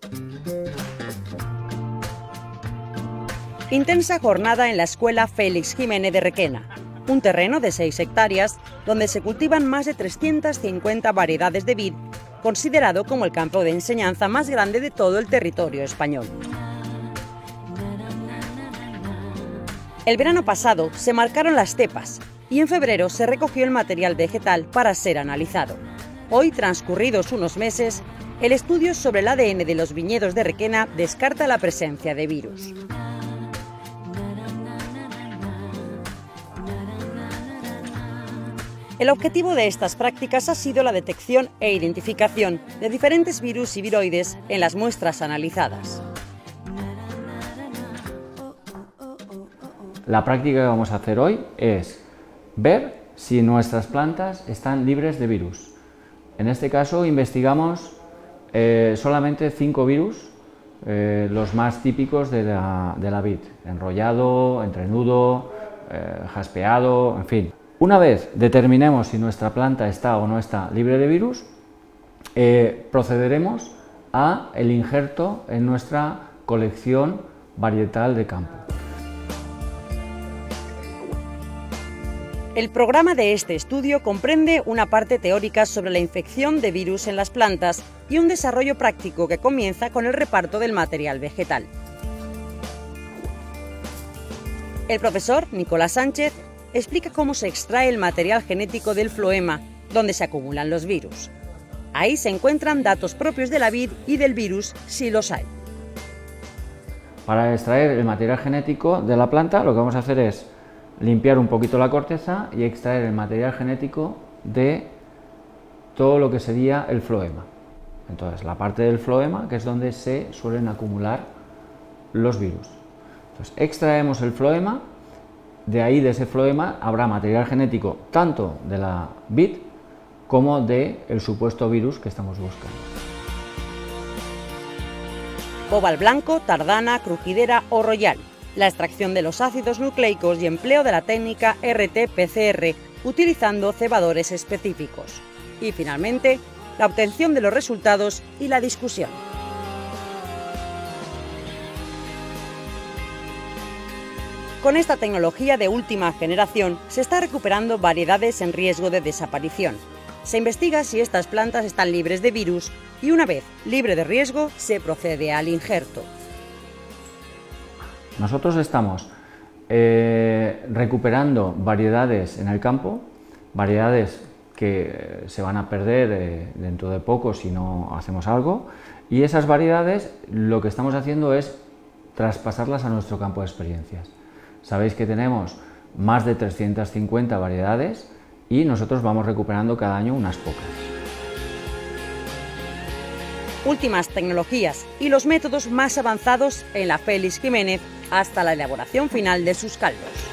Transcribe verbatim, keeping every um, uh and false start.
Intensa jornada en la Escuela Félix Jiménez de Requena, un terreno de seis hectáreas donde se cultivan más de trescientas cincuenta variedades de vid, considerado como el campo de enseñanza más grande de todo el territorio español. El verano pasado se marcaron las cepas y en febrero se recogió el material vegetal para ser analizado. Hoy, transcurridos unos meses, el estudio sobre el A D N de los viñedos de Requena descarta la presencia de virus. El objetivo de estas prácticas ha sido la detección e identificación de diferentes virus y viroides en las muestras analizadas. La práctica que vamos a hacer hoy es ver si nuestras plantas están libres de virus. En este caso investigamos eh, solamente cinco virus, eh, los más típicos de la, de la vid: enrollado, entrenudo, eh, jaspeado, en fin. Una vez determinemos si nuestra planta está o no está libre de virus, eh, procederemos a el injerto en nuestra colección varietal de campo. El programa de este estudio comprende una parte teórica sobre la infección de virus en las plantas y un desarrollo práctico que comienza con el reparto del material vegetal. El profesor Nicolás Sánchez explica cómo se extrae el material genético del floema, donde se acumulan los virus. Ahí se encuentran datos propios de la vid y del virus, si los hay. Para extraer el material genético de la planta, lo que vamos a hacer es limpiar un poquito la corteza y extraer el material genético de todo lo que sería el floema. Entonces, la parte del floema, que es donde se suelen acumular los virus. Entonces, extraemos el floema. De ahí, de ese floema, habrá material genético tanto de la vid como del supuesto virus que estamos buscando. Bóbal blanco, tardana, crujidera o royal. La extracción de los ácidos nucleicos y empleo de la técnica R T P C R utilizando cebadores específicos. Y finalmente, la obtención de los resultados y la discusión. Con esta tecnología de última generación se está recuperando variedades en riesgo de desaparición. Se investiga si estas plantas están libres de virus y una vez libre de riesgo se procede al injerto. Nosotros estamos eh, recuperando variedades en el campo, variedades que se van a perder eh, dentro de poco si no hacemos algo, y esas variedades lo que estamos haciendo es traspasarlas a nuestro campo de experiencias. Sabéis que tenemos más de trescientas cincuenta variedades y nosotros vamos recuperando cada año unas pocas. Últimas tecnologías y los métodos más avanzados en la Félix Jiménez hasta la elaboración final de sus caldos.